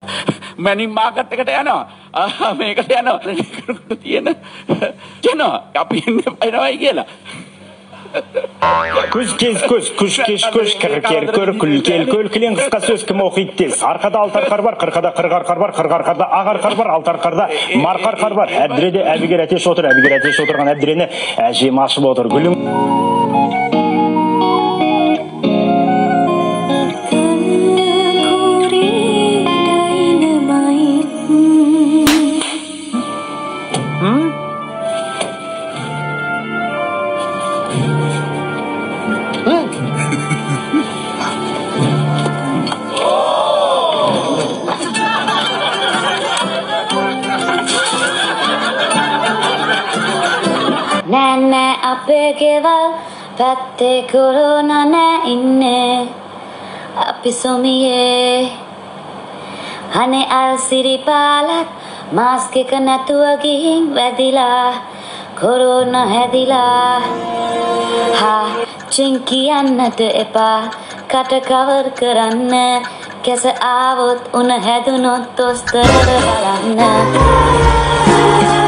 මැනින් market එකට යනවා මේකට යනවා කරකට තියෙන යනවා අපි එනවයි කියලා Kuş kölkülен kısqa söz kim оқиды тез. Арқада алтар қар бар, қырқада қырғар қар бар, қырғарқарда ағар қар бар, алтар қарда марқар қар бар. Әбдіреде әбігер әтеш отыр, әбігер әтеш отырған әбдірені әжем ашып отыр. Гүлім Nana අපේ ගෙවල් පැත්තේ කොරෝනා නෑ ඉන්නේ අපි සොමියේ අනේ අර සිරිපාලක් මාස්ක් එක නැතුව ගිහින් වැදිලා කොරෝනා හැදිලා හා චින් කියන්නට එපා කට කවර් කරන්න කැස ආවොත් උණ හැදුනොත් දොස්තරට බලන්න